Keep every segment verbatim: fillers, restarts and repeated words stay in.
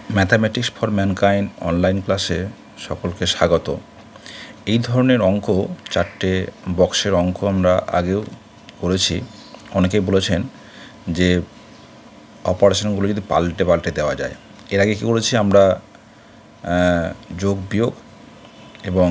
Mathematics for mankind online ক্লাসে সকলকে স্বাগত। এই ধরনের অঙ্ক, চারটে বক্সের অঙ্ক আমরা আগেও করেছি। অনেকেই বলেছেন যে অপারেশনগুলো যদি পাল্টে পাল্টে দেওয়া যায়। এর আগে কী করেছি আমরা, যোগ বিয়োগ এবং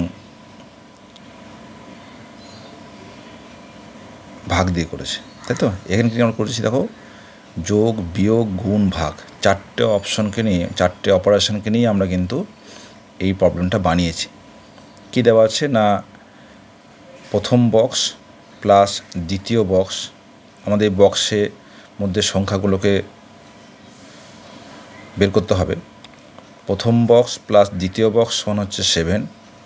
ভাগ দিয়ে করেছি, তাই তো? এখানে কি আমরা করেছি দেখো, যোগ বিয়োগ গুণ ভাগ, চারটে অপশনকে নিয়ে, চারটে অপারেশনকে নিয়ে আমরা কিন্তু এই প্রবলেমটা বানিয়েছি। কি দেওয়া আছে না, প্রথম বক্স প্লাস দ্বিতীয় বক্স, আমাদের বক্সের মধ্যে সংখ্যাগুলোকে বের করতে হবে। প্রথম বক্স প্লাস দ্বিতীয় বক্স সমান হচ্ছে সেভেন,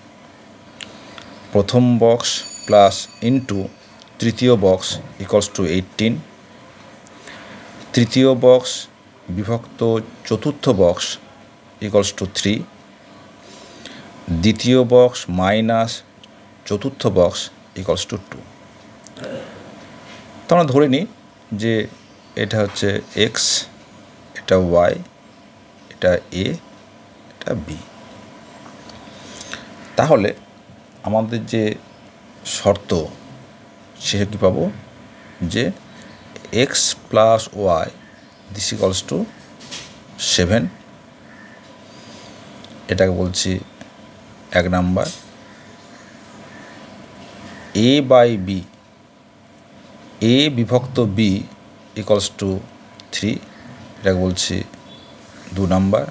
প্রথম বক্স প্লাস ইন্টু তৃতীয় বক্স ইকুয়ালস টু এইটিন, তৃতীয় বক্স বিভক্ত চতুর্থ বক্স ইকুয়ালস টু থ্রি, দ্বিতীয় বক্স মাইনাস চতুর্থ বক্স ইকুয়ালস টু টু। তো আমরা ধরে নিই যে এটা হচ্ছে এক্স, এটা ওয়াই, এটা এ, এটা বি। তাহলে আমাদের যে শর্ত, সেটা কী পাবো, যে x plus y this equals to seven, এটাকে বলছি এক number. A by b, a বিভক্ত বি ইকুয়ালস টু থ্রি, এটাকে বলছি দু number.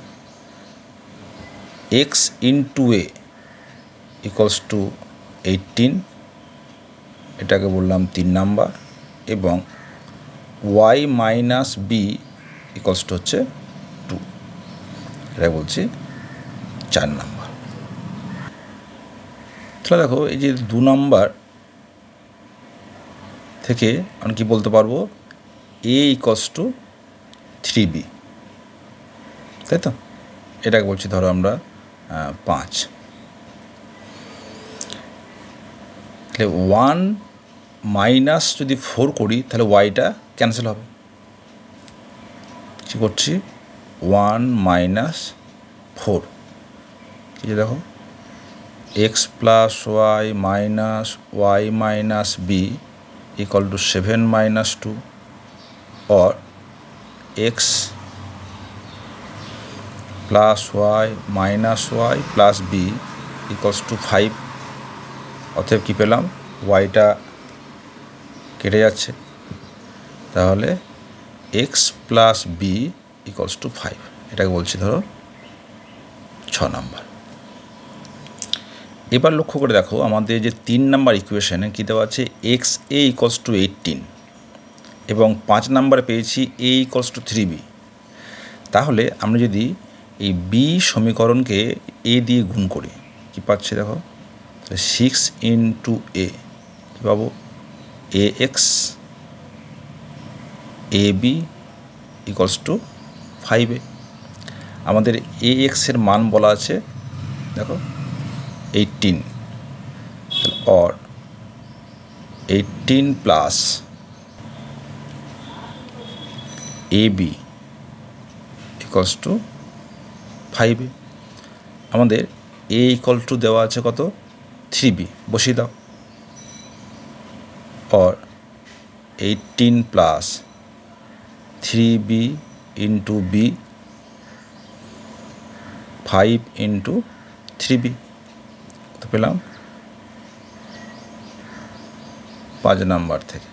X into a equals to eighteen, এটাকে বললাম তিন নাম্বার। এবং y minus b equals to হচ্ছে টু, এটা বলছি চার নাম্বার। তাহলে দেখো, এই যে দু নাম্বার থেকে আমি কি বলতে পারবো, a equals to three b, তাই তো? এটাকে বলছি ধরো আমরা পাঁচ। তাহলে ওয়ান মাইনাস যদি ফোর করি তাহলে ওয়াইটা ক্যান্সেল হবে। কী করছি, ওয়ান মাইনাস ফোর, কী দেখো, x plus y minus y minus b equal to seven minus two, or x plus y minus y plus b equals to five. অতএব কী পেলাম, ওয়াইটা কেটে যাচ্ছে, তাহলে x plus b equals to five, এটাকে বলছি ধরো ছ নাম্বার। এবার লক্ষ্য করে দেখো, আমাদের যে তিন নাম্বার ইকুয়েশনে কী দেওয়া আছে, x a equals to eighteen, এবং পাঁচ নাম্বারে পেয়েছি a equals to three b. তাহলে আমরা যদি এই বি সমীকরণকে এ দিয়ে গুণ করি, কী পাচ্ছি দেখো, সিক্স ইন্টু এ, কী পাবো, a x a b equals to five a. আমাদের এ এক্সের মান বলা আছে দেখো eighteen, or eighteen plus a b equals to five a. আমাদের এ ইকুয়াল টু দেওয়া আছে কত, থ্রি বি, বসিয়ে দাও। Or eighteen plus three b into b, five into three b, তো পেলাম পাঁচ নাম্বার থেকে।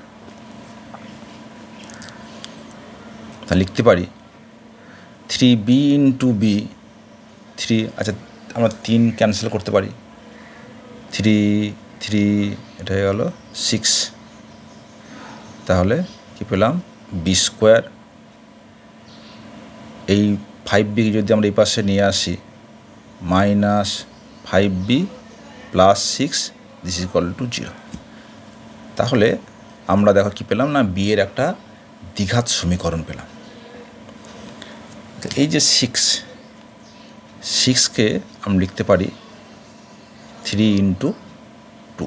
তা লিখতে পারি three b into b, three, আচ্ছা আমরা তিন ক্যান্সেল করতে পারি, থ্রি থ্রি, এটা হয়ে গেল সিক্স। তাহলে কি পেলাম, বি স্কোয়ার। এই ফাইভ বি যদি আমরা এই পাশে নিয়ে আসি, minus five b plus six this is equal to zero. তাহলে আমরা দেখো কী পেলাম না, বি এর একটা দ্বিঘাত সমীকরণ পেলাম। এই যে সিক্স, সিক্সকে আমি লিখতে পারি three into two,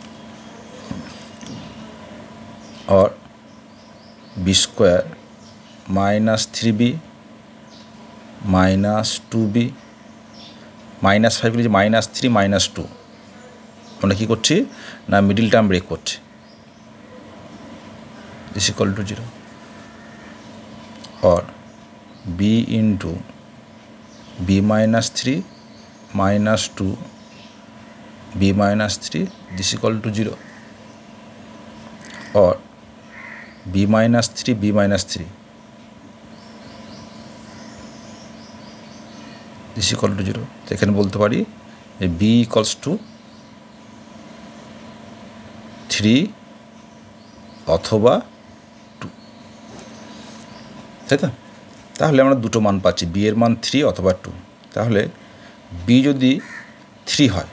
or b square minus three b minus two b minus five লিখেছি মাইনাস থ্রি মাইনাস টু, আমরা কী করছি না মিডিল টার্ম ব্রেক করছি, is equal to zero, or b into b minus three minus two b minus three this equal to zero, or b minus three b minus three this equal to zero. तो এখানে বলতে পারি যে b equals to three অথবা two, তাই তো? তাহলে আমরা দুটো মান পাচ্ছি, বি এর মান থ্রি অথবা টু। তাহলে বি যদি থ্রি হয়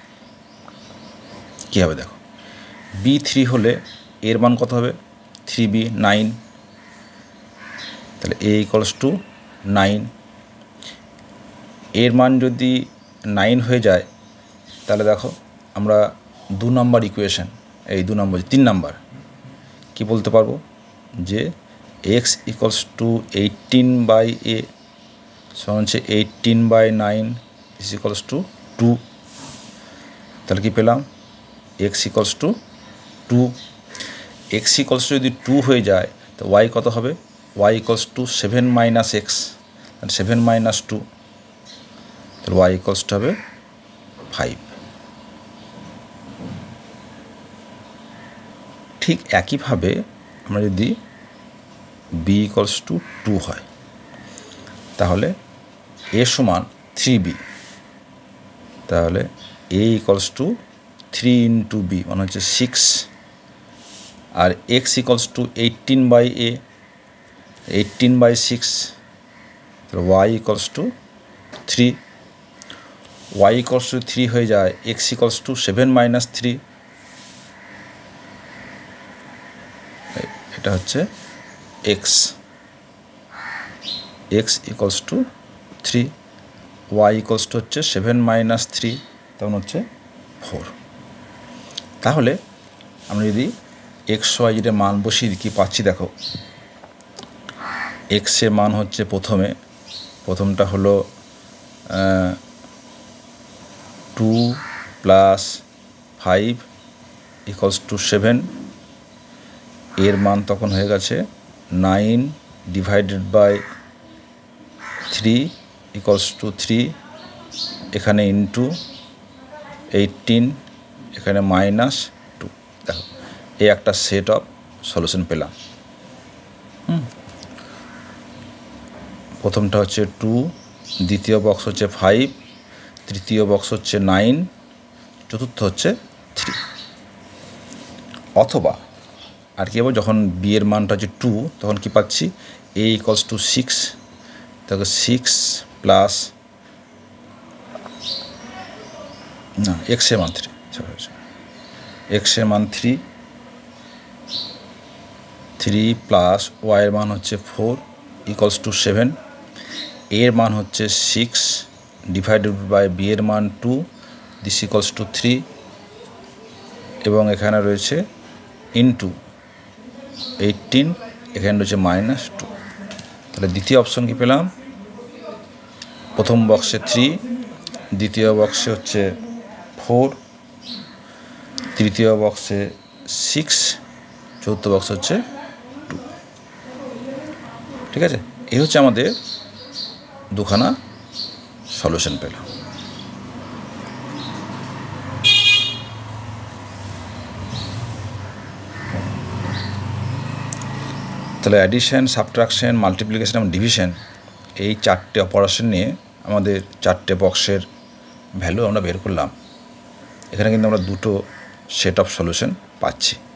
কী হবে দেখো, বি থ্রি হলে এর মান কত হবে, থ্রি বি নাইন, তাহলে এ ইকুয়ালস টু নাইন। এর মান যদি নাইন হয়ে যায় তাহলে দেখো আমরা দু নম্বর ইকুয়েশন, এই দু নম্বর তিন নাম্বার কি বলতে পারবো যে x equals to eighteen by a সমান হচ্ছে eighteen by nine is equals to two. তাহলে কি পেলাম, x equals to two. X equals to যদি টু হয়ে যায় তো ওয়াই কত হবে, y equals to seven minus x, seven minus two, তাহলে ওয়াই ইকুয়ালস টু হবে ফাইভ। ঠিক একইভাবে আমরা যদি বি ইকুয়ালস টু টু হয় তাহলে এ সমান থ্রি বি, তাহলে a equals to three into b মানে হচ্ছে সিক্স, আর x equals to eighteen by a, eighteen by six, তাহলে y equals to three, y equals to three হয়ে যায় x equals to seven minus three, এটা হচ্ছে x, x equals to three, y equals to হচ্ছে seven minus three, তখন হচ্ছে four. তাহলে আমরা যদি এক্স ওয়াই জেডের মান বসিয়ে দিই কী পাচ্ছি দেখো, এক্সের মান হচ্ছে প্রথমে প্রথমটা হলো two plus five equals to seven, এর মান তখন হয়ে গেছে nine divided by three equals to three, এখানে ইন্টু এইটিন, এখানে মাইনাস টু। দেখো এই একটা সেট অফ সলিউশন পেলাম। হুম প্রথমটা হচ্ছে টু, দ্বিতীয় বক্স হচ্ছে ফাইভ, তৃতীয় বক্স হচ্ছে নাইন, চতুর্থ হচ্ছে থ্রি। অথবা আর কি হবে, যখন বি এর মানটা হচ্ছে টু তখন কি পাচ্ছি, এ ইকুয়ালস টু সিক্স, তাহলে সিক্স প্লাস না এক্সের মান থ্রি, এক্সের মান থ্রি, থ্রি প্লাস ওয়াইয়ের মান হচ্ছে ফোর ইকুয়ালস টু সেভেন, এর মান হচ্ছে সিক্স ডিভাইডেড বাই বি এর মান two this equals to three, এবং এখানে রয়েছে ইন্টু এইটিন, এখানে রয়েছে মাইনাস টু। তাহলে দ্বিতীয় অপশন কি পেলাম, প্রথম বক্সে থ্রি, দ্বিতীয় বক্সে হচ্ছে ফোর, তৃতীয় বক্সে সিক্স, চতুর্থ বক্স হচ্ছে টু। ঠিক আছে, এই হচ্ছে আমাদের দুখানা সলিউশন পেলাম। তাহলে অ্যাডিশন, সাবট্রাকশন, মাল্টিপ্লিকেশন এবং ডিভিশন এই চারটে অপারেশন নিয়ে আমাদের চারটে বক্সের ভ্যালু আমরা বের করলাম। এখানে কিন্তু আমরা দুটো সেট অফ সলিউশন পাচ্ছি।